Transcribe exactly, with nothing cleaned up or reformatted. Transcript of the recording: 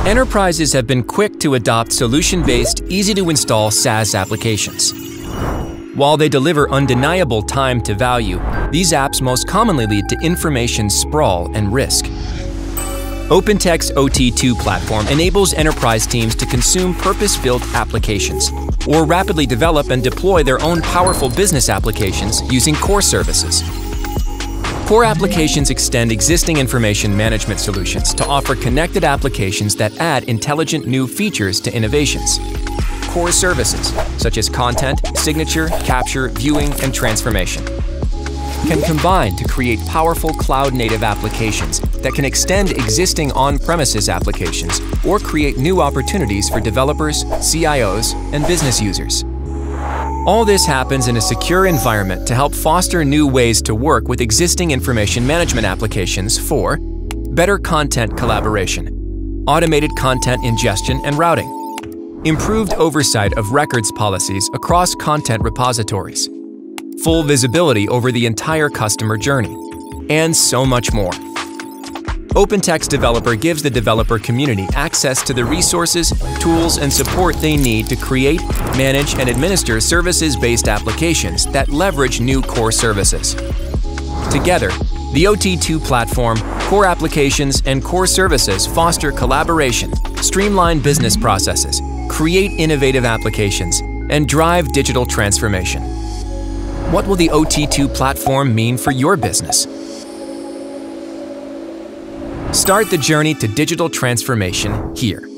Enterprises have been quick to adopt solution-based, easy-to-install SaaS applications. While they deliver undeniable time to value, these apps most commonly lead to information sprawl and risk. OpenText's O T two platform enables enterprise teams to consume purpose-built applications or rapidly develop and deploy their own powerful business applications using core services. Core applications extend existing information management solutions to offer connected applications that add intelligent new features to innovations. Core services, such as content, signature, capture, viewing, and transformation, can combine to create powerful cloud-native applications that can extend existing on-premises applications or create new opportunities for developers, C I Os, and business users. All this happens in a secure environment to help foster new ways to work with existing information management applications for better content collaboration, automated content ingestion and routing, improved oversight of records policies across content repositories, full visibility over the entire customer journey, and so much more. OpenText Developer gives the developer community access to the resources, tools, and support they need to create, manage, and administer services-based applications that leverage new core services. Together, the O T two platform, core applications, and core services foster collaboration, streamline business processes, create innovative applications, and drive digital transformation. What will the O T two platform mean for your business? Start the journey to digital transformation here.